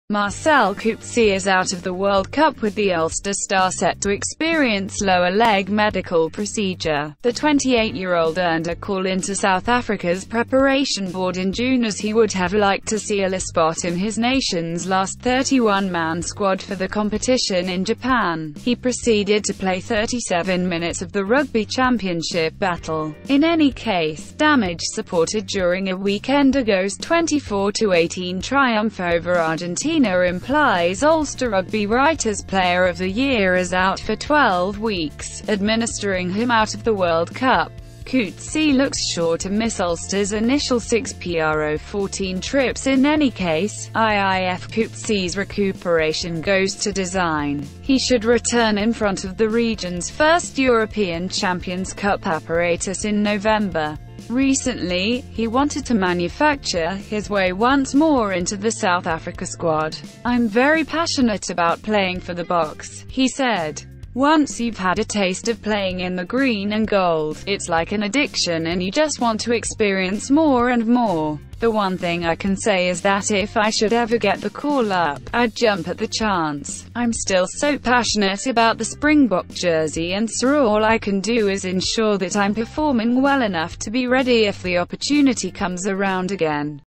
Marcel Coetzee is out of the World Cup with the Ulster star set to experience lower leg medical procedure. The 28-year-old earned a call into South Africa's preparation board in June as he would have liked to seal a spot in his nation's last 31-man squad for the competition in Japan. He proceeded to play 37 minutes of the Rugby Championship battle. In any case, damage supported during a week Endigo's 24-18 triumph over Argentina implies Ulster Rugby Writers Player of the Year is out for 12 weeks, administering him out of the World Cup. Coetzee looks sure to miss Ulster's initial 6 Pro-14 trips in any case. IIF Coetzee's recuperation goes to design. He should return in front of the region's first European Champions Cup apparatus in November. Recently, he wanted to manufacture his way once more into the South Africa squad. "I'm very passionate about playing for the Boks," he said. "Once you've had a taste of playing in the green and gold, it's like an addiction and you just want to experience more and more. The one thing I can say is that if I should ever get the call up, I'd jump at the chance. I'm still so passionate about the Springbok jersey, and so all I can do is ensure that I'm performing well enough to be ready if the opportunity comes around again."